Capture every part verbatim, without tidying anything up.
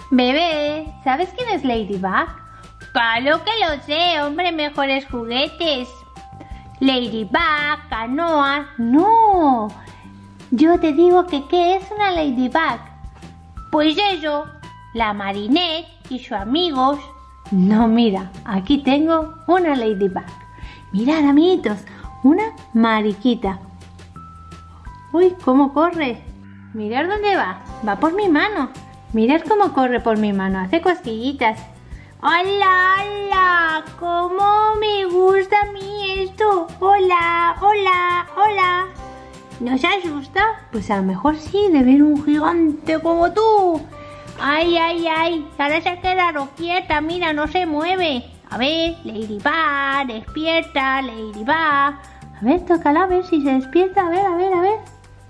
Bebé, ¿sabes quién es Ladybug? Claro que lo sé, hombre, mejores juguetes. Ladybug, canoa. No, yo te digo que ¿qué es una Ladybug? Pues eso, la Marinette y sus amigos. No, mira, aquí tengo una Ladybug. Mirad, amiguitos, una mariquita. Uy, ¿cómo corre? Mirad dónde va, va por mi mano. Mirad cómo corre por mi mano, hace cosquillitas. ¡Hola, hola! ¿Cómo me gusta a mí esto? ¡Hola, hola, hola! ¿No se asusta? Pues a lo mejor sí, de ver un gigante como tú. ¡Ay, ay, ay! Ahora se ha quedado quieta, mira, no se mueve. A ver, Ladybug, despierta, Ladybug. A ver, tócala, a ver si se despierta. A ver, a ver, a ver.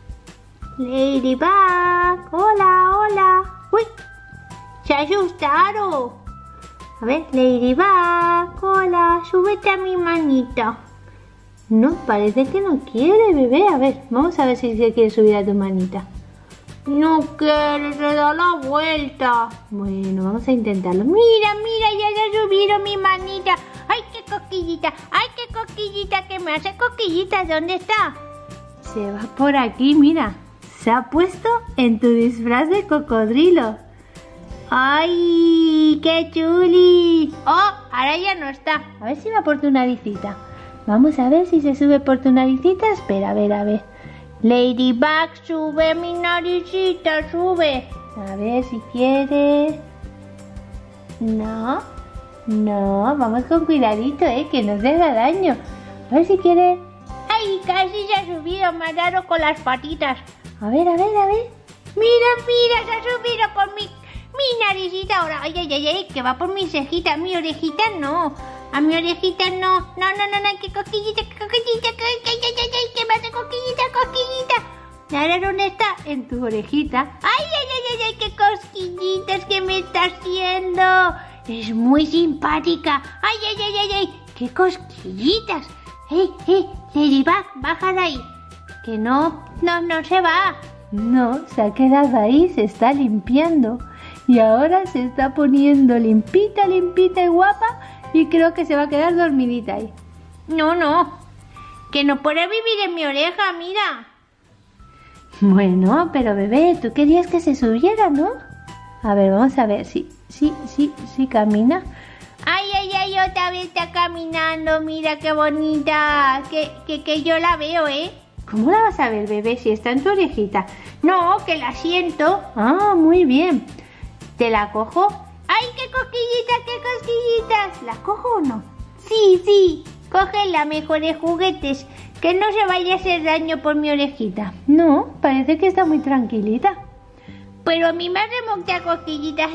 Ladybug, hola, hola. ¡Uy! ¡Se ha asustado! A ver, Ladybug, hola, súbete a mi manita. No, parece que no quiere, bebé. A ver, vamos a ver si se quiere subir a tu manita. No quiere, se da la vuelta. Bueno, vamos a intentarlo. Mira, mira, ya se ha subido mi manita. ¡Ay, qué cosquillita! ¡Ay, qué cosquillita! Que me hace cosquillitas. ¿Dónde está? Se va por aquí, mira. Se ha puesto en tu disfraz de cocodrilo. ¡Ay, qué chuli! ¡Oh, ahora ya no está! A ver si va por tu naricita. Vamos a ver si se sube por tu naricita. Espera, a ver, a ver. Ladybug, sube mi naricita, sube. A ver si quiere. No, no, vamos con cuidadito, eh, que no se haga daño. A ver si quiere. ¡Ay, casi se ha subido! Me ha dado con las patitas. A ver, a ver, a ver. Mira, mira, se ha subido con mi, mi naricita ahora. Ay, ay, ay, ay, que va por mi cejita. Mi orejita no. A mi orejita no. No, no, no, no, que cosquillita, que cosquillita, que, que, que, que, que, que me hace cosquillita, cosquillita. Ahora, ¿dónde está? En tu orejita. Ay, ay, ay, ay, ay, qué cosquillitas que me está haciendo. Es muy simpática. Ay, ay, ay, ay, ay, qué cosquillitas. Eh, eh, Ladybug, baja de ahí. Que no, no, no se va. No, se ha quedado ahí, se está limpiando. Y ahora se está poniendo limpita, limpita y guapa. Y creo que se va a quedar dormidita ahí. No, no, que no puede vivir en mi oreja, mira. Bueno, pero bebé, tú querías que se subiera, ¿no? A ver, vamos a ver, sí, sí, sí, sí camina. Ay, ay, ay, otra vez está caminando, mira qué bonita. Que, que, que yo la veo, ¿eh? ¿Cómo la vas a ver, bebé, si está en tu orejita? No, que la siento. Ah, muy bien. ¿Te la cojo? ¡Ay, qué cosquillitas, qué cosquillitas! ¿La cojo o no? Sí, sí, cógela, mejores juguetes. Que no se vaya a hacer daño por mi orejita. No, parece que está muy tranquilita. Pero a mí me hace mucha cosquillita.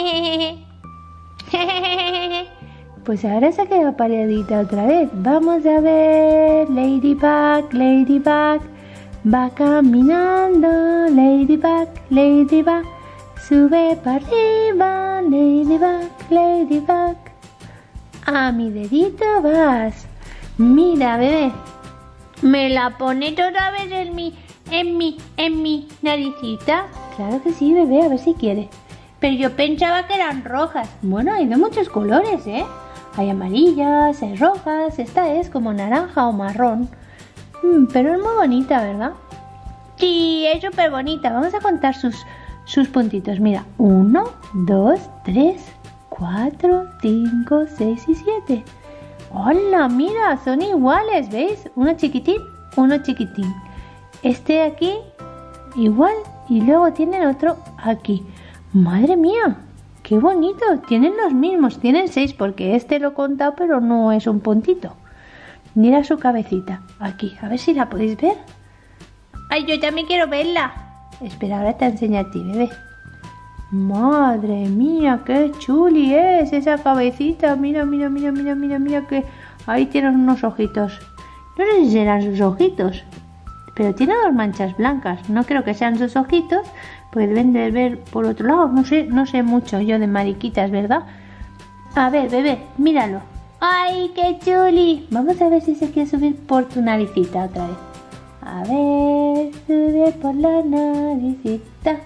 Pues ahora se ha quedado paradita otra vez. Vamos a ver. Ladybug, Ladybug. Va caminando. Ladybug, Ladybug. Sube para arriba. Ladybug, Ladybug. A mi dedito vas. Mira, bebé. ¿Me la pones otra vez en mi, en mi, en mi naricita? Claro que sí, bebé, a ver si quiere. Pero yo pensaba que eran rojas. Bueno, hay de muchos colores, ¿eh? Hay amarillas, hay rojas, esta es como naranja o marrón. Mm, pero es muy bonita, ¿verdad? Sí, es súper bonita. Vamos a contar sus, sus puntitos. Mira, uno, dos, tres, cuatro, cinco, seis y siete. ¡Hola! Mira, son iguales, ¿veis? Uno chiquitín, uno chiquitín. Este aquí, igual, y luego tienen otro aquí. ¡Madre mía! ¡Qué bonito! Tienen los mismos, tienen seis, porque este lo he contado, pero no es un puntito. Mira su cabecita, aquí, a ver si la podéis ver. ¡Ay, yo también quiero verla! Espera, ahora te enseño a ti, bebé. Madre mía, qué chuli es esa cabecita. Mira, mira, mira, mira, mira, mira que ahí tienen unos ojitos. No sé si serán sus ojitos, pero tiene dos manchas blancas. No creo que sean sus ojitos, pues deben de ver por otro lado. No sé, no sé mucho yo de mariquitas, ¿verdad? A ver, bebé, míralo. ¡Ay, qué chuli! Vamos a ver si se quiere subir por tu naricita otra vez. A ver, sube por la naricita.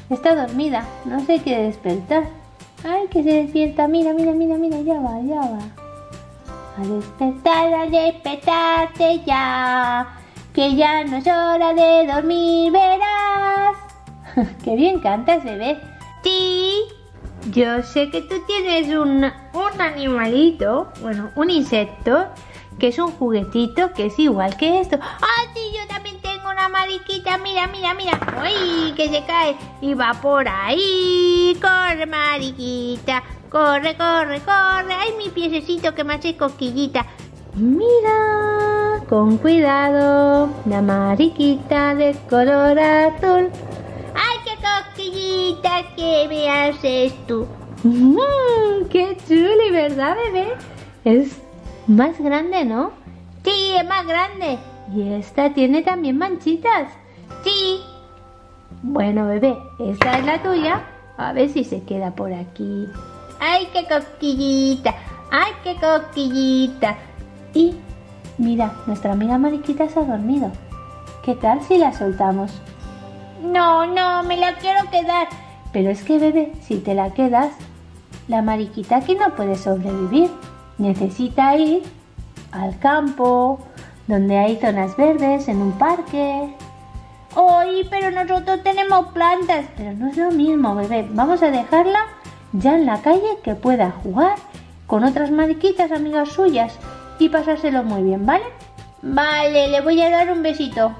Está dormida, no se quiere despertar. Ay, que se despierta, mira, mira, mira, mira, ya va, ya va. A despertar, a despertarte ya, que ya no es hora de dormir, verás. Qué bien cantas, bebé. Sí, yo sé que tú tienes un, un animalito, bueno, un insecto, que es un juguetito que es igual que esto. ¡Ah, sí, yo también tengo una mariquita! Mira, mira, mira. ¡Uy, que se cae! Y va por ahí. ¡Corre, mariquita! ¡Corre, corre, corre! ¡Ay, mi piececito que me hace cosquillita! Mira, con cuidado, la mariquita de color azul. ¡Ay, qué cosquillita que me haces tú! ¡Mmm, qué chuli, ¿verdad, bebé? Es más grande, ¿no? Sí, es más grande. Y esta tiene también manchitas. Sí. Bueno, bebé, esta es la tuya. A ver si se queda por aquí. ¡Ay, qué cosquillita! ¡Ay, qué cosquillita! Y mira, nuestra amiga mariquita se ha dormido. ¿Qué tal si la soltamos? No, no, me la quiero quedar. Pero es que, bebé, si te la quedas, la mariquita aquí no puede sobrevivir. Necesita ir al campo, donde hay zonas verdes, en un parque. ¡Ay, pero nosotros tenemos plantas! Pero no es lo mismo, bebé. Vamos a dejarla ya en la calle, que pueda jugar con otras mariquitas amigas suyas y pasárselo muy bien, ¿vale? Vale, le voy a dar un besito.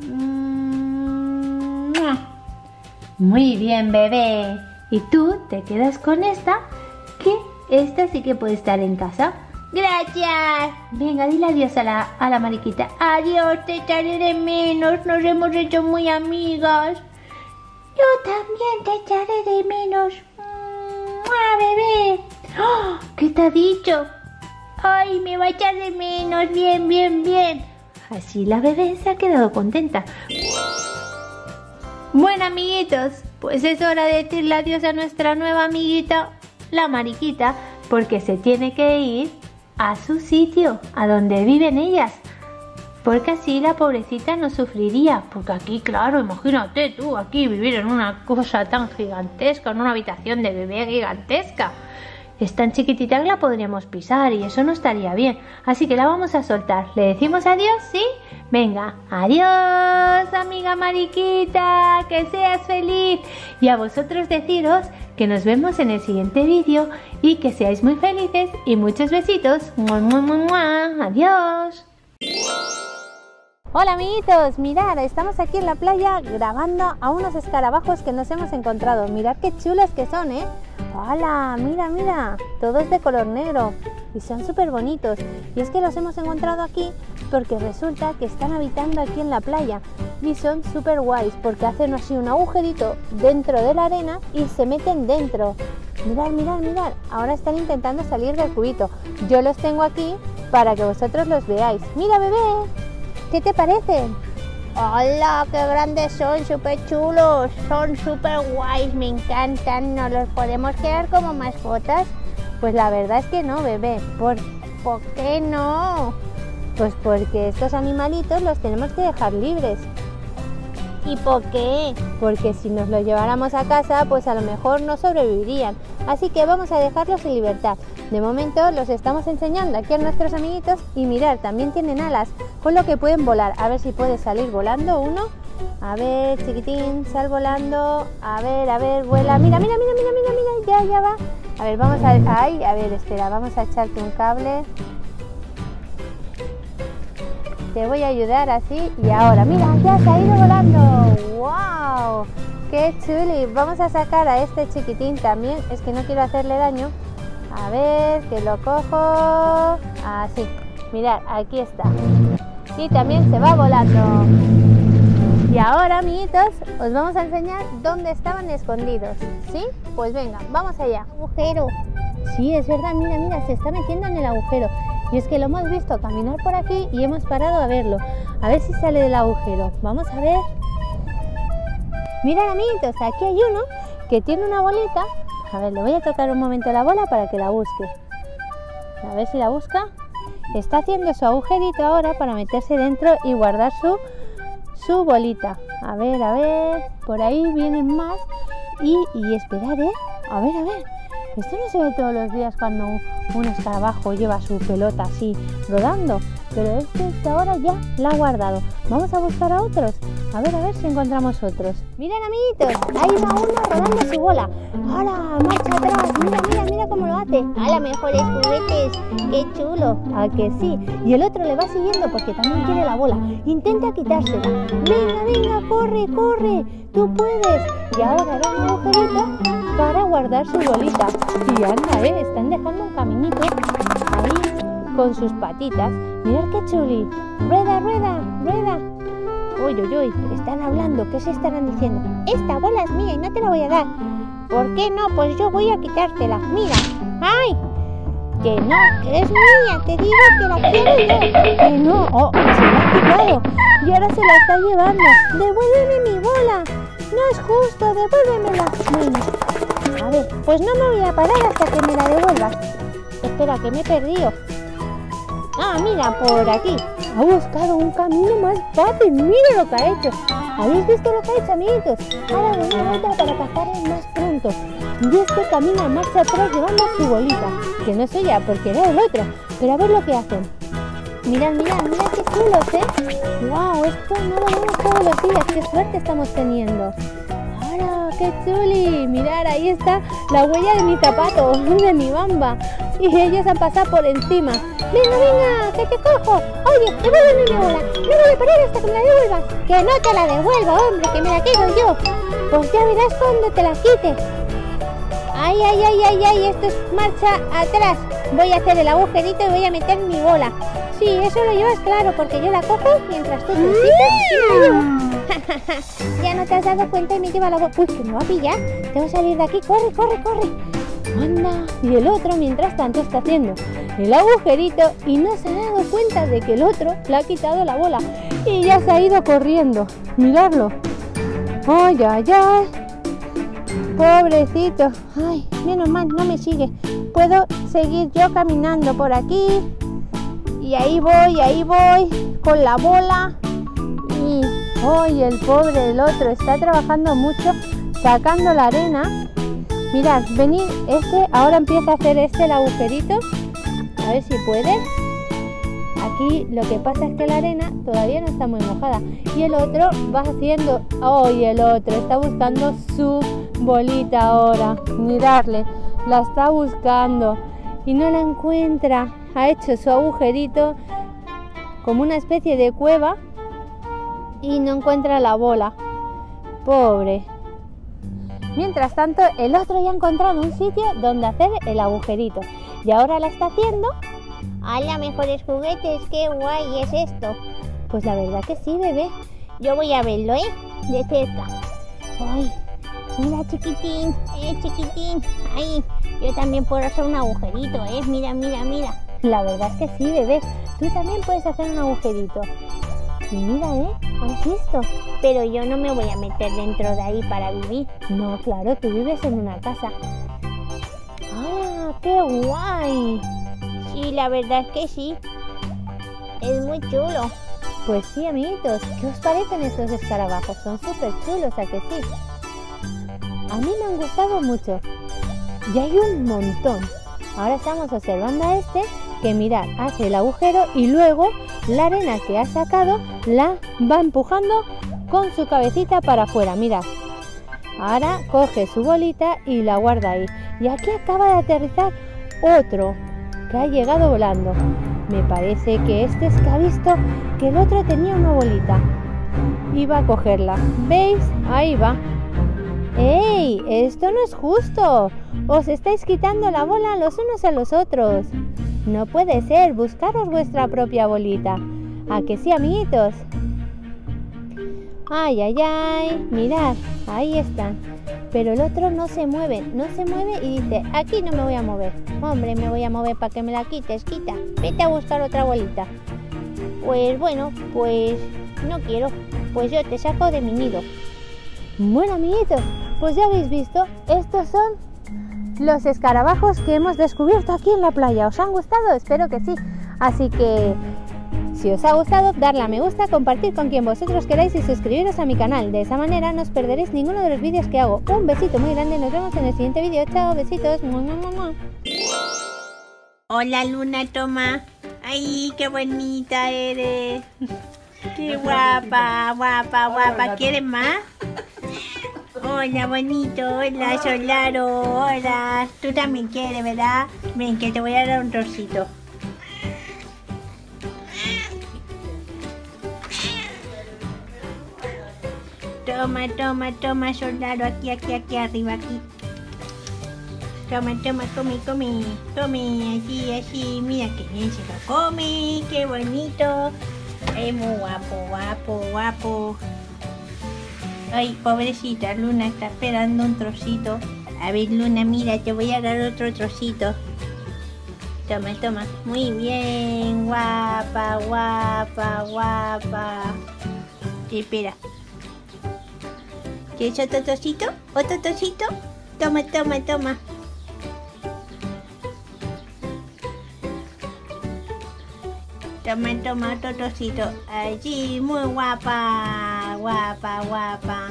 Muy bien, bebé. Y tú te quedas con esta, que esta sí que puede estar en casa. Gracias. Venga, dile adiós a la, a la mariquita. Adiós, te echaré de menos. Nos hemos hecho muy amigas. Yo también te echaré de menos. ¡Mua, bebé! ¡Oh! ¿Qué te ha dicho? ¡Ay, me va a echar de menos! Bien, bien, bien. Así la bebé se ha quedado contenta. Bueno, amiguitos, pues es hora de decirle adiós a nuestra nueva amiguita, la mariquita, porque se tiene que ir a su sitio, a donde viven ellas, porque así la pobrecita no sufriría, porque aquí, claro, imagínate tú, aquí vivir en una cosa tan gigantesca, en una habitación de bebé gigantesca, es tan chiquitita que la podríamos pisar y eso no estaría bien, así que la vamos a soltar. ¿Le decimos adiós? ¿Sí? Venga, adiós, amiga mariquita, que seas feliz, y a vosotros deciros que nos vemos en el siguiente vídeo y que seáis muy felices y muchos besitos. ¡Mua, mua, mua, mua! ¡Adiós! Hola amiguitos, mirad, estamos aquí en la playa grabando a unos escarabajos que nos hemos encontrado. Mirad qué chulos que son, ¿eh? ¡Hola! Mira, mira, todos de color negro y son súper bonitos. Y es que los hemos encontrado aquí porque resulta que están habitando aquí en la playa y son súper guays porque hacen así un agujerito dentro de la arena y se meten dentro. Mirad, mirad, mirad, ahora están intentando salir del cubito. Yo los tengo aquí para que vosotros los veáis. ¡Mira, bebé! ¿Qué te parecen? ¡Hola! ¡Qué grandes son! ¡Súper chulos! Son súper guays, me encantan. ¿Nos los podemos quedar como mascotas? Pues la verdad es que no, bebé. ¿Por, ¿por qué no? Pues porque estos animalitos los tenemos que dejar libres. ¿Y por qué? Porque si nos los lleváramos a casa, pues a lo mejor no sobrevivirían. Así que vamos a dejarlos en libertad. De momento los estamos enseñando aquí a nuestros amiguitos y mirad, también tienen alas, con lo que pueden volar. A ver si puede salir volando uno. A ver, chiquitín, sal volando. A ver, a ver, vuela. Mira, mira, mira, mira, mira, mira, ya, ya va. A ver, vamos a... Ay, a ver, espera, vamos a echarte un cable. Te voy a ayudar así y ahora, mira, ya se ha ido volando. ¡Wow! ¡Qué chuli! Vamos a sacar a este chiquitín también, es que no quiero hacerle daño. A ver, que lo cojo. Así, mirad, aquí está. Y también se va volando. Y ahora, amiguitos, os vamos a enseñar dónde estaban escondidos. ¿Sí? Pues venga, vamos allá. Agujero. Sí, es verdad, mira, mira, se está metiendo en el agujero. Y es que lo hemos visto caminar por aquí y hemos parado a verlo. A ver si sale del agujero. Vamos a ver. Mirad, amiguitos, aquí hay uno que tiene una bolita. A ver, le voy a tocar un momento la bola para que la busque. A ver si la busca. Está haciendo su agujerito ahora para meterse dentro y guardar su, su bolita. A ver, a ver. Por ahí vienen más. y, y esperar, ¿eh? A ver, a ver. Esto no se ve todos los días cuando un escarabajo lleva su pelota así rodando, pero este, este ahora ya la ha guardado. Vamos a buscar a otros. A ver, a ver si encontramos otros. Miren, amiguitos, ahí va uno rodando su bola. ¡Hala! ¡Marcha atrás! Mira, mira, mira cómo lo hace. ¡Hala! Mejores juguetes. ¡Qué chulo! ¿A que sí? Y el otro le va siguiendo porque también quiere la bola. Intenta quitársela. ¡Venga, venga! ¡Corre, corre! ¡Tú puedes! Y ahora hará un agujerito para guardar su bolita. Y anda, ¿eh? Están dejando un caminito ahí con sus patitas. Mirad qué chuli. ¡Rueda, rueda, rueda! Uy, uy, uy, están hablando. ¿Qué se estarán diciendo? Esta bola es mía y no te la voy a dar. ¿Por qué no? Pues yo voy a quitártela. Mira. ¡Ay! Que no, que es mía. Te digo que la quiero yo. Que no. Oh, se la ha quitado. Y ahora se la está llevando. Devuélveme mi bola. No es justo. Devuélvemela. Bueno. A ver, pues no me voy a parar hasta que me la devuelvas. Espera, que me he perdido. Ah, mira, por aquí. Ha buscado un camino más fácil. Mira lo que ha hecho. ¿Habéis visto lo que ha hecho, amiguitos? Ahora doy una vuelta para cazarle más pronto. Y este camina a marcha atrás llevando su bolita. Que no es ella, porque era el otro. Pero a ver lo que hacen. Mirad, mirad, mirad qué chulos, ¿eh? ¡Wow! Esto no lo vemos todos los días. ¡Qué suerte estamos teniendo! ¡Hola! ¡Qué chuli! Mirad, ahí está la huella de mi zapato, de mi bamba. Y ellos han pasado por encima. ¡Venga, venga! ¡Que te cojo! Oye, devuélveme mi bola. No voy a parar hasta que me la devuelvas. ¡Que no te la devuelva, hombre! ¡Que me la quedo yo! Pues ya verás cuando te la quite. ¡Ay, ay, ay, ay, ay! Esto es marcha atrás. Voy a hacer el agujerito y voy a meter mi bola. Sí, eso lo llevas claro, porque yo la cojo mientras tú te quitas y la llevo. Ya no te has dado cuenta y me lleva la bola. Uy, que me va a pillar. Tengo que salir de aquí. ¡Corre, corre, corre! Anda. Y el otro, mientras tanto, está haciendo el agujerito y no se ha dado cuenta de que el otro le ha quitado la bola. Y ya se ha ido corriendo. Miradlo. ¡Ay, ay, ay! Pobrecito. Ay, menos mal, no me sigue. Puedo seguir yo caminando por aquí. Y ahí voy, ahí voy, con la bola. Y hoy el pobre del otro está trabajando mucho, sacando la arena. Mirad, venid, este ahora empieza a hacer este el agujerito. A ver si puede. Aquí lo que pasa es que la arena todavía no está muy mojada. Y el otro va haciendo... ¡Oh! Y el otro está buscando su bolita ahora. Miradle, la está buscando y no la encuentra. Ha hecho su agujerito como una especie de cueva y no encuentra la bola. Pobre. Mientras tanto, el otro ya ha encontrado un sitio donde hacer el agujerito y ahora la está haciendo. ¡Hala, mejores juguetes! ¡Qué guay es esto! Pues la verdad que sí, bebé. Yo voy a verlo, ¿eh? De cerca. ¡Ay! Mira, chiquitín, eh, chiquitín. ¡Ay! Yo también puedo hacer un agujerito, ¿eh? Mira, mira, mira. La verdad es que sí, bebé. Tú también puedes hacer un agujerito. Y mira, ¿eh? ¿Has visto? Pero yo no me voy a meter dentro de ahí para vivir. No, claro, tú vives en una casa. ¡Ah, qué guay! Sí, la verdad es que sí. Es muy chulo. Pues sí, amiguitos. ¿Qué os parecen estos escarabajos? Son súper chulos, ¿a que sí? A mí me han gustado mucho. Y hay un montón. Ahora estamos observando a este que, mirad, hace el agujero y luego la arena que ha sacado la va empujando con su cabecita para afuera. Mirad. Ahora coge su bolita y la guarda ahí. Y aquí acaba de aterrizar otro que ha llegado volando. Me parece que este es que ha visto que el otro tenía una bolita. Iba a cogerla. ¿Veis? Ahí va. ¡Ey! Esto no es justo. Os estáis quitando la bola los unos a los otros. No puede ser. Buscaros vuestra propia bolita. ¿A que sí, amiguitos? ¡Ay, ay, ay! Mirad, ahí están. Pero el otro no se mueve, no se mueve y dice, aquí no me voy a mover. Hombre, me voy a mover para que me la quites, quita. Vete a buscar otra bolita. Pues bueno, pues no quiero. Pues yo te saco de mi nido. Bueno, amiguitos, pues ya habéis visto, estos son los escarabajos que hemos descubierto aquí en la playa. ¿Os han gustado? Espero que sí. Así que Si os ha gustado, darle a me gusta, compartir con quien vosotros queráis y suscribiros a mi canal. De esa manera no os perderéis ninguno de los vídeos que hago. Un besito muy grande, nos vemos en el siguiente vídeo. Chao, besitos. Hola Luna, toma. Ay, qué bonita eres. Qué guapa, guapa, guapa. ¿Quieres más? Hola, bonito. Hola, Solaro. Hola. Tú también quieres, ¿verdad? Ven, que te voy a dar un trocito. Toma, toma, toma, Solaro. Aquí, aquí, aquí, arriba, aquí. Toma, toma, come, come. Come, así, así. Mira que bien se lo come. Qué bonito. Es muy guapo, guapo, guapo. Ay, pobrecita, Luna está esperando un trocito. A ver, Luna, mira, te voy a dar otro trocito. Toma, toma. Muy bien, guapa, guapa, guapa. Espera. ¿Quieres otro trocito? ¿Otro trocito? Toma, toma, toma. Toma, toma otro trocito. Allí, muy guapa. Guapa, guapa.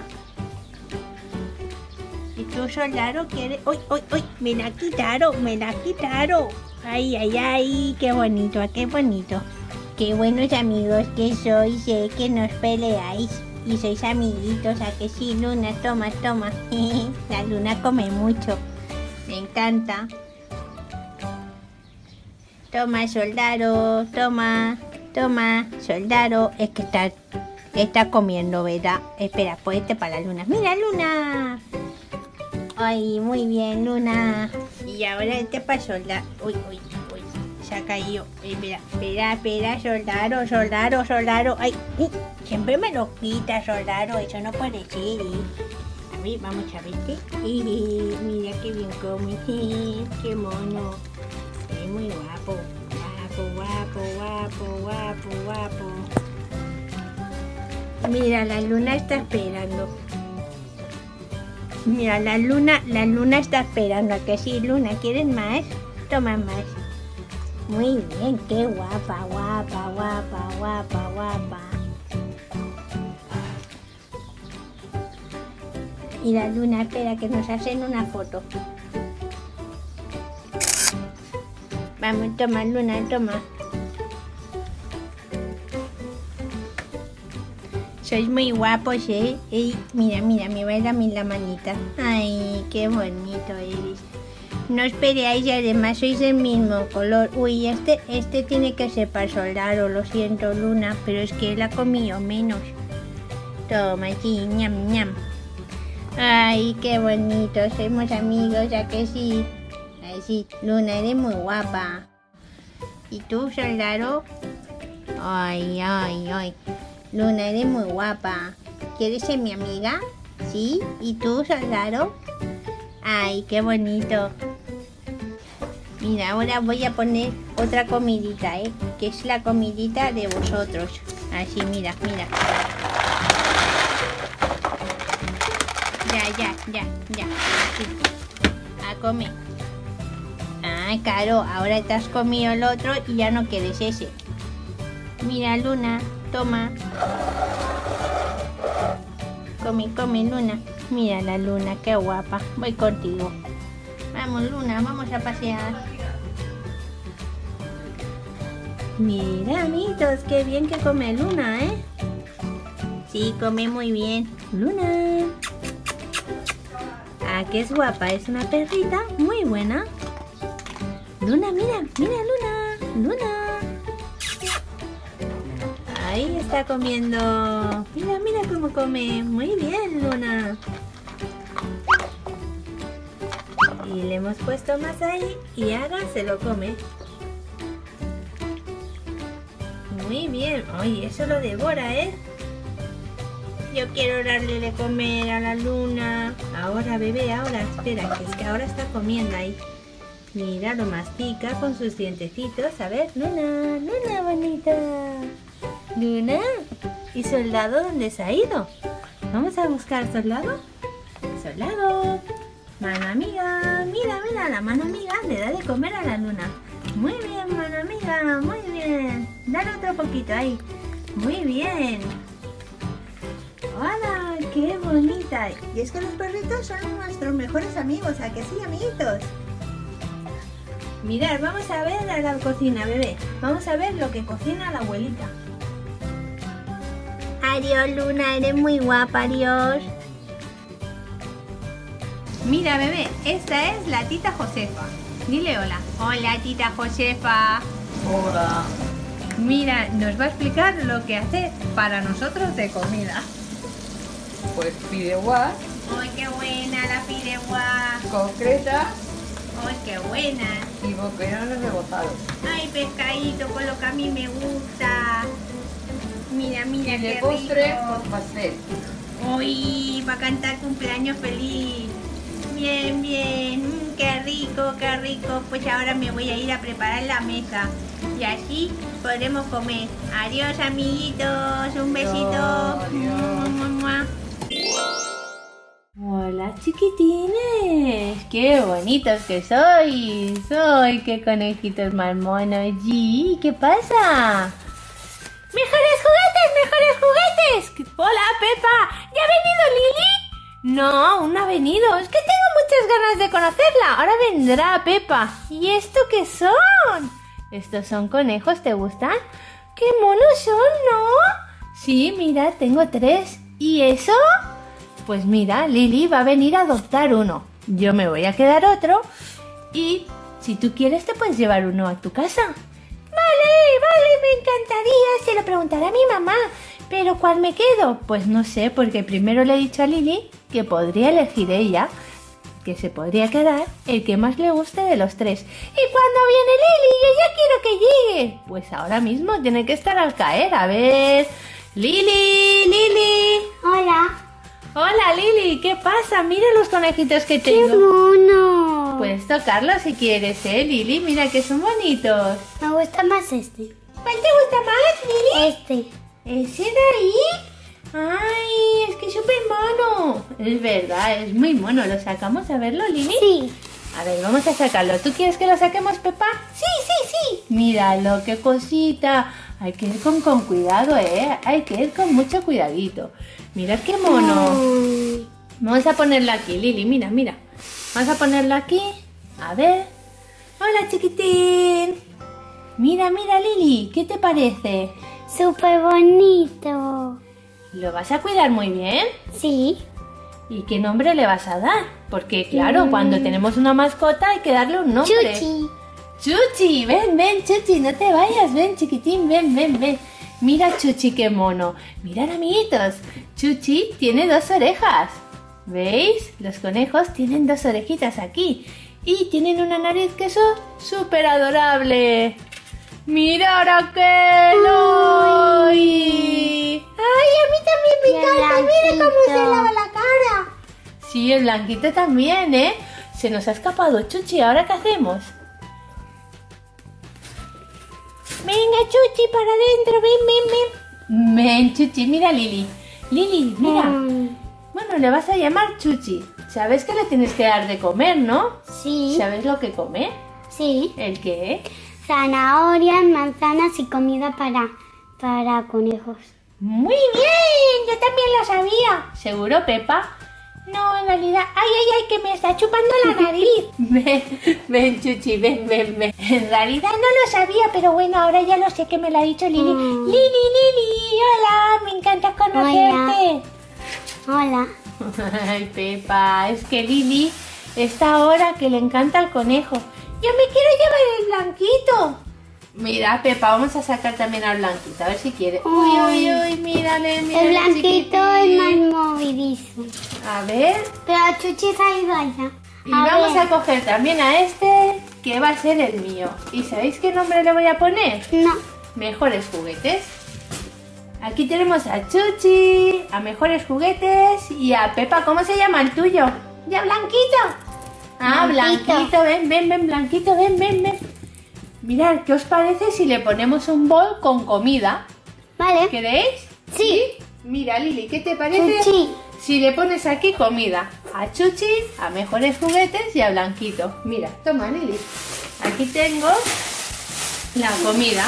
¿Y tú, Solaro, quieres? ¡Uy, uy, uy! ¡Me la quitaron! ¡Me la quitaron! ¡Ay, ay, ay! ¡Qué bonito! ¡Qué bonito! ¡Qué buenos amigos que sois! Sé que no os peleáis. Y sois amiguitos. ¿A que sí, Luna? Toma, toma. La Luna come mucho. Me encanta. Toma, Solaro, toma, toma, Solaro. Es que está, está comiendo, ¿verdad? Espera, pues este para la Luna. ¡Mira, Luna! Ay, muy bien, Luna. Y ahora este para Solaro. Uy, uy, uy, se ha caído. Espera, espera, espera, Solaro, Solaro, Solaro. Ay, uy, siempre me lo quita, Solaro. Eso no puede ser, ¿eh? A ver, vamos a ver. Mira qué bien come. Qué mono. Es muy guapo, guapo, guapo, guapo, guapo, guapo. Mira, la Luna está esperando. Mira, la Luna, la Luna está esperando. ¿A que sí, Luna? ¿Quieres más? Toma más. Muy bien, qué guapa, guapa, guapa, guapa, guapa. Mira, Luna, espera que nos hacen una foto. Vamos, toma, Luna, toma. Sois muy guapos, ¿eh? Ey, mira, mira, me va a ir a mí la manita. Ay, qué bonito eres. No os peleáis y además sois del mismo color. Uy, este, este tiene que ser para Solaro, lo siento, Luna, pero es que él ha comido menos. Toma, sí, ñam, ñam. Ay, qué bonito, somos amigos, ¿a que sí? Sí, Luna, eres muy guapa. ¿Y tú, Solaro? Ay, ay, ay. Luna, eres muy guapa. ¿Quieres ser mi amiga? ¿Sí? ¿Y tú, Solaro? Ay, qué bonito. Mira, ahora voy a poner otra comidita, ¿eh? Que es la comidita de vosotros. Así, mira, mira. Ya, ya, ya, ya. Así. A comer. Ah, claro, ahora te has comido el otro y ya no quieres ese. Mira, Luna, toma. Come, come, Luna. Mira la Luna, qué guapa. Voy contigo. Vamos, Luna, vamos a pasear. Mira, amigos, qué bien que come Luna, ¿eh? Sí, come muy bien. Luna. Ah, que es guapa, es una perrita muy buena. Luna, mira, mira, Luna, Luna. Ahí está comiendo. Mira, mira cómo come. Muy bien, Luna. Y le hemos puesto más ahí y ahora se lo come. Muy bien. Ay, eso lo devora, ¿eh? Yo quiero darle de comer a la Luna. Ahora, bebé, ahora. Espera, que es que ahora está comiendo ahí. Mira, lo mastica con sus dientecitos. A ver, Luna, Luna bonita. Luna. ¿Y Soldado dónde se ha ido? Vamos a buscar a Soldado. Soldado. Mano amiga. Mira, mira, la mano amiga le da de comer a la Luna. Muy bien, mano amiga, muy bien. Dale otro poquito ahí. Muy bien. ¡Hola! ¡Qué bonita! Y es que los perritos son nuestros mejores amigos, ¿a que sí, amiguitos? Mirad, vamos a ver a la cocina, bebé. Vamos a ver lo que cocina la abuelita. Adiós, Luna, eres muy guapa, adiós. Mira, bebé, esta es la tita Josefa. Dile hola. Hola, tita Josefa. Hola. Mira, nos va a explicar lo que hace para nosotros de comida. Pues fideuá. ¡Ay, qué buena la fideuá! Concretas ¡Ay, qué buena! y boquerones rebozados. ¡Ay, pescadito con lo que a mí me gusta! Mira, mira, Y qué de postre, rico. pues pastel. ¡Uy! Va a cantar cumpleaños feliz. Bien, bien. Mm, ¡qué rico, qué rico! Pues ahora me voy a ir a preparar la mesa. Y así podremos comer. Adiós, amiguitos. Un besito. Adiós. Mua, mua, mua. Hola, chiquitines. ¡Qué bonitos que sois! ¡Ay, qué conejitos más monos! ¿Y qué pasa? ¡Mejores juguetes, mejores juguetes! ¡Hola, Pepa! ¿Ya ha venido Lili? No, aún no ha venido. Es que tengo muchas ganas de conocerla. Ahora vendrá Pepa. ¿Y esto qué son? ¿Estos son conejos? ¿Te gustan? ¡Qué monos son, ¿no? Sí, mira, tengo tres. ¿Y eso? Pues mira, Lili va a venir a adoptar uno. Yo me voy a quedar otro. Y si tú quieres te puedes llevar uno a tu casa. Vale, vale, me encantaría. Se lo preguntaré a mi mamá. ¿Pero cuál me quedo? Pues no sé, porque primero le he dicho a Lili que podría elegir ella, que se podría quedar el que más le guste de los tres. ¿Y cuándo viene Lili? Ella quiero que llegue. Pues ahora mismo tiene que estar al caer. A ver... Lili, Lili. Hola. Hola, Lili. ¿Qué pasa? Mira los conejitos que tengo. ¡Qué mono! Puedes tocarlos si quieres, ¿eh, Lili? Mira que son bonitos. Me gusta más este. ¿Cuál te gusta más, Lili? Este. ¿Ese de ahí? ¡Ay! Es que es súper mono. Es verdad, es muy mono. ¿Lo sacamos a verlo, Lili? Sí. A ver, vamos a sacarlo. ¿Tú quieres que lo saquemos, Pepa? Sí, sí, sí. Míralo, qué cosita. Hay que ir con, con cuidado, ¿eh? Hay que ir con mucho cuidadito. Mira qué mono. Ay. Vamos a ponerla aquí, Lili. Mira, mira. Vamos a ponerla aquí. A ver. Hola, chiquitín. Mira, mira, Lili. ¿Qué te parece? Súper bonito. ¿Lo vas a cuidar muy bien? Sí. ¿Y qué nombre le vas a dar? Porque, claro, Mm. cuando tenemos una mascota hay que darle un nombre. Chuchi. Chuchi, ven, ven, Chuchi, no te vayas, ven, chiquitín, ven, ven, ven. Mira, Chuchi, qué mono. Mirad, amiguitos, Chuchi tiene dos orejas. ¿Veis? Los conejos tienen dos orejitas aquí. Y tienen una nariz que es súper adorable. ¡Mira, Raquel! ¡Ay! ¡Ay, a mí también me Y el encanta! ¡Mira cómo se blanquito. lava la cara! Sí, el blanquito también, ¿eh? Se nos ha escapado Chuchi, ¿ahora qué hacemos? Venga, Chuchi, para adentro, ven, ven, ven. Ven, Chuchi, mira, Lili. Lili, mira. Mm, Bueno, le vas a llamar Chuchi. Sabes que le tienes que dar de comer, ¿no? sí. ¿Sabes lo que come? Sí. ¿El qué? Zanahorias, manzanas y comida para, para conejos. Muy bien, yo también lo sabía. ¿Seguro, Pepa? No, en realidad... ¡Ay, ay, ay, que me está chupando la nariz! Ven, ven, Chuchi, ven, ven, ven. En realidad no lo sabía, pero bueno, ahora ya lo sé que me lo ha dicho Lili. Mm. Lili, Lili, hola, me encanta conocerte. Hola. Ay, Pepa, es que Lili está ahora que le encanta el conejo. Yo me quiero llevar el blanquito. Mira, Pepa, vamos a sacar también al blanquito, a ver si quiere. Uy, uy, uy, mírale, mírale, El blanquito chiquitín. es más movidizo. A ver, Pero Chuchi se ha ido allá. y A vamos ver. a coger también a este, que va a ser el mío. ¿Y sabéis qué nombre le voy a poner? No. Mejores Juguetes. Aquí tenemos a Chuchi, a Mejores Juguetes y a Pepa. ¿Cómo se llama el tuyo? ¿Ya Blanquito? Ah, Blanquito. Blanquito, ven, ven, ven, Blanquito, ven, ven, ven. Mirad, ¿qué os parece si le ponemos un bol con comida? Vale. ¿Queréis? Sí. Mira, Lili, ¿qué te parece Chuchi. si le pones aquí comida? A Chuchi, a Mejores Juguetes y a Blanquito. Mira, toma, Lili. Aquí tengo La comida.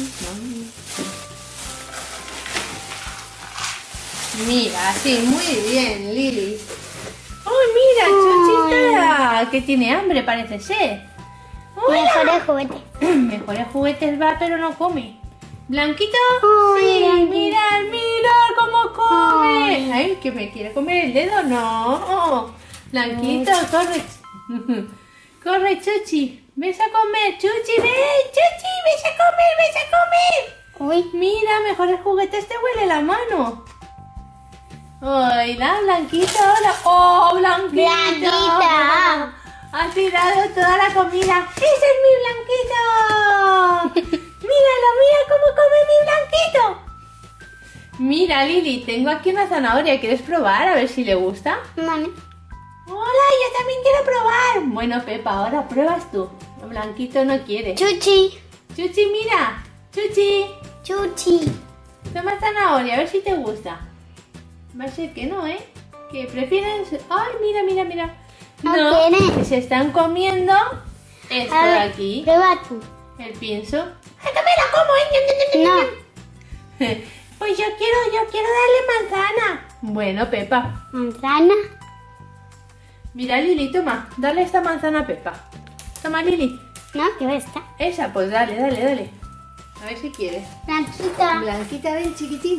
Mira, sí, muy bien, Lili. ¡Oh, mira, Chuchita! Que tiene hambre, parece ser. ¡Hola! Mejores juguetes. Mejores juguetes va, pero no come. ¿Blanquito? Ay, Sí, Blanquito. mirad, mirad cómo come. Ay, que me quiere comer el dedo, no. Blanquito, corre. Corre, Chuchi. Ves a comer, Chuchi, ven, Chuchi, ves a comer, ves a comer. Uy, Mira, mejores juguetes te huele la mano. Hola, Blanquito, hola. ¡Oh, Blanquito! Blanquita. Ha tirado toda la comida. ¡Ese es mi Blanquito! ¡Míralo, mira cómo come mi Blanquito! Mira, Lili, tengo aquí una zanahoria. ¿Quieres probar? A ver si le gusta. vale. ¡Hola, yo también quiero probar! Bueno, Pepa, ahora pruebas tú. Blanquito no quiere. Chuchi. Chuchi, mira. Chuchi, Chuchi. toma zanahoria, a ver si te gusta. Va a ser que no, ¿eh? Que prefieren... ¡Ay, mira, mira, mira! No No, quiere. que se están comiendo esto A de ver, aquí. prueba tú. El pienso. ¡Ay, que me la como, eh! No. Pues yo quiero, yo quiero darle manzana. Bueno, Pepa. Manzana. Mira, Lili, toma. Dale esta manzana a Pepa. Toma, Lili. No, que está. Esa, pues dale, dale, dale. A ver si quieres. Blanquita. Blanquita, ven, chiquitín.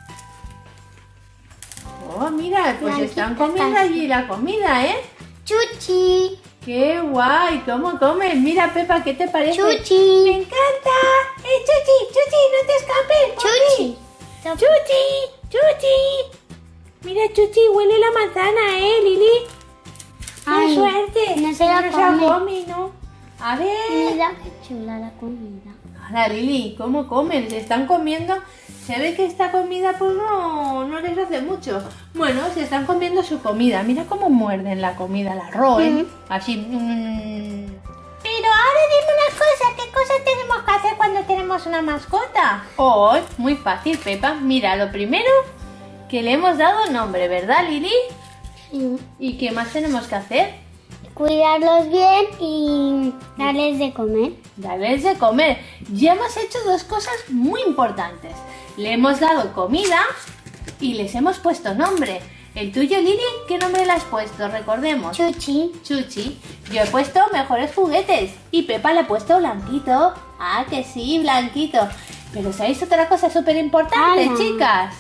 Oh, mira, pues Blanquita, están comiendo casi. allí la comida, ¿eh? Chuchi. ¡Qué guay! ¿Cómo comes? Mira, Pepa, ¿qué te parece? ¡Me Chuchi. encanta! ¡Eh, Chuchi! ¡Chuchi! ¡No te escapes! Chuchi. ¡Chuchi! ¡Chuchi! Mira, Chuchi, huele la manzana, ¿eh, Lili? ¡Qué Ay, suerte! no se la no come. come, ¿no? A ver... Mira qué chula la comida. Hola, Lili, ¿cómo comen? Se están comiendo... Se ve que esta comida pues no, no les hace mucho. Bueno, se están comiendo su comida. Mira cómo muerden la comida, la roen. Mm. Así... mm. Pero ahora dime una cosa, ¿qué cosas tenemos que hacer cuando tenemos una mascota? Oh, muy fácil, Pepa. Mira, lo primero que le hemos dado nombre, ¿verdad, Lili? Sí. ¿Y qué más tenemos que hacer? Cuidarlos bien y darles de comer. Darles de comer. Ya hemos hecho dos cosas muy importantes. Le hemos dado comida y les hemos puesto nombre. El tuyo, Lili, ¿qué nombre le has puesto? Recordemos. Chuchi. Chuchi. Yo he puesto mejores juguetes. Y Pepa le ha puesto Blanquito. Ah, que sí, Blanquito. Pero ¿sabéis otra cosa súper importante, Ala. chicas?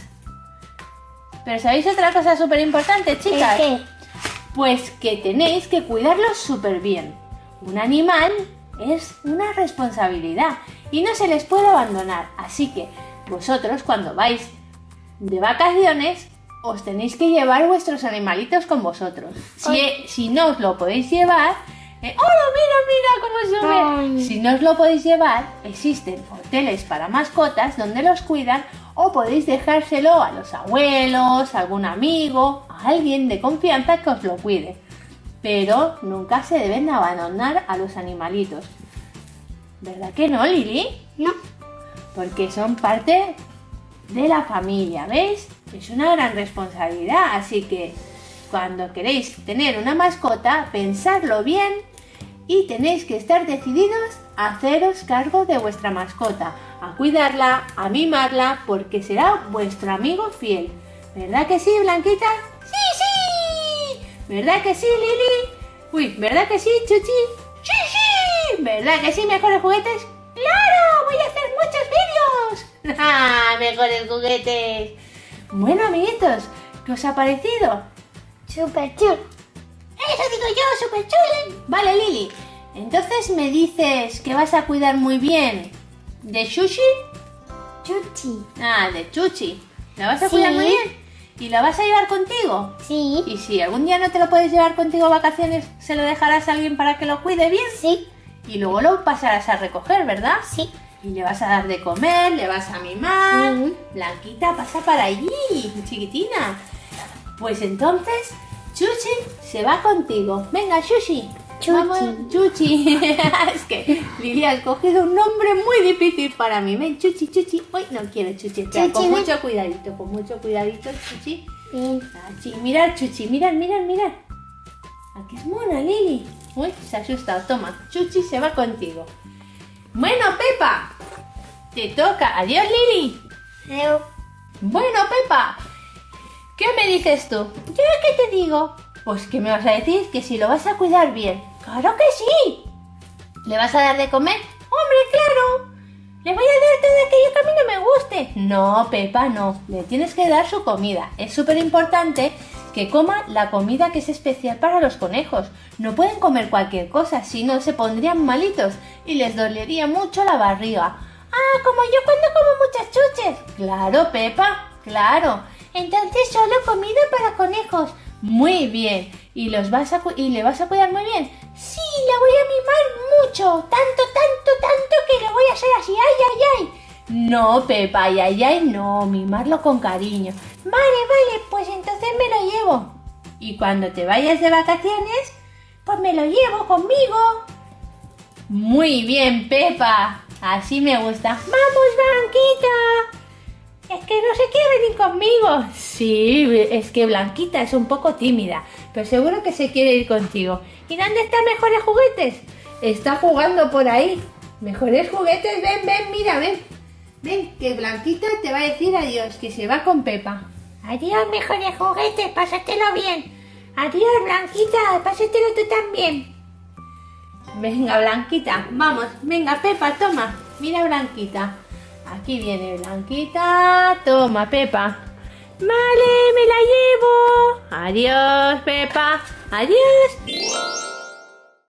Pero ¿sabéis otra cosa súper importante, chicas? ¿Qué? Pues que tenéis que cuidarlos súper bien. Un animal es una responsabilidad y no se les puede abandonar. Así que vosotros cuando vais de vacaciones os tenéis que llevar vuestros animalitos con vosotros. Si, si no os lo podéis llevar... Eh, ¡Hola, mira, mira cómo sube! Ay. Si no os lo podéis llevar, existen hoteles para mascotas donde los cuidan o podéis dejárselo a los abuelos, a algún amigo, a alguien de confianza que os lo cuide. Pero nunca se deben abandonar a los animalitos. ¿Verdad que no, Lili? No. Porque son parte de la familia, ¿veis? Es una gran responsabilidad, así que cuando queréis tener una mascota, pensadlo bien y tenéis que estar decididos a haceros cargo de vuestra mascota, a cuidarla, a mimarla, porque será vuestro amigo fiel. ¿Verdad que sí, Blanquita? ¡Sí, sí! ¿Verdad que sí, Lili? Uy, ¿verdad que sí, Chuchi? ¡Sí, sí! ¿Verdad que sí, mejores juguetes? ¡Claro! ¡Voy a hacer muchos vídeos! ¡Ah, mejores juguetes! Bueno, amiguitos, ¿qué os ha parecido? Súper chulo. ¡Eso digo yo, súper chulo! Vale, Lili, entonces me dices que vas a cuidar muy bien de Sushi. Chuchi. Ah, de Chuchi. ¿La vas a Sí. cuidar muy bien? ¿Y la vas a llevar contigo? Sí. Y si algún día no te lo puedes llevar contigo a vacaciones, ¿se lo dejarás a alguien para que lo cuide bien? Sí. Y luego lo pasarás a recoger, ¿verdad? Sí. Y le vas a dar de comer, le vas a mimar. Sí. Blanquita, pasa para allí, chiquitina. Pues entonces, Chuchi se va contigo. Venga, Chuchi. Chuchi. Vamos, Chuchi. Es que Lili ha escogido un nombre muy difícil para mí. Ven, Chuchi, Chuchi. Hoy no quiero Chuchi. Espera, Chuchi, con ven. mucho cuidadito, con mucho cuidadito, Chuchi. Bien. Ah, chi- mirad, Chuchi, mirad, mirad, mirad. Aquí es mona, Lili. Uy, se ha asustado. Toma, Chuchi se va contigo. Bueno, Pepa, te toca. Adiós, Lili. Adiós. Bueno, Pepa, ¿qué me dices tú? ¿Yo qué te digo? Pues que me vas a decir que si lo vas a cuidar bien. ¡Claro que sí! ¿Le vas a dar de comer? ¡Hombre, claro! ¿Le voy a dar todo aquello que a mí no me guste? No, Pepa, no. Le tienes que dar su comida. Es súper importante que coma la comida que es especial para los conejos. No pueden comer cualquier cosa, si no se pondrían malitos y les dolería mucho la barriga. ¡Ah, como yo cuando como muchas chuches! Claro, Pepa, claro. Entonces solo comida para conejos. Muy bien. ¿Y, los vas a ¿Y le vas a cuidar muy bien? Sí, la voy a mimar mucho. Tanto, tanto, tanto que le voy a hacer así. ¡Ay, ay, ay! No, Pepa, ay, ay, ay, no. Mimarlo con cariño. Vale, vale, pues entonces me lo llevo. Y cuando te vayas de vacaciones, pues me lo llevo conmigo. Muy bien, Pepa. Así me gusta. ¡Vamos, Blanquita! Es que no se quiere venir conmigo. Sí, es que Blanquita es un poco tímida, pero seguro que se quiere ir contigo. ¿Y dónde están Mejores Juguetes? Está jugando por ahí. Mejores Juguetes, ven, ven, mira, ven. Ven, que Blanquita te va a decir adiós, que se va con Pepa. Adiós, Mejores Juguetes, pásatelo bien. Adiós, Blanquita, pásatelo tú también. Venga, Blanquita, vamos, venga, Pepa, toma. Mira, Blanquita. Aquí viene Blanquita. Toma, Pepa. Vale, me la llevo. Adiós, Pepa. Adiós.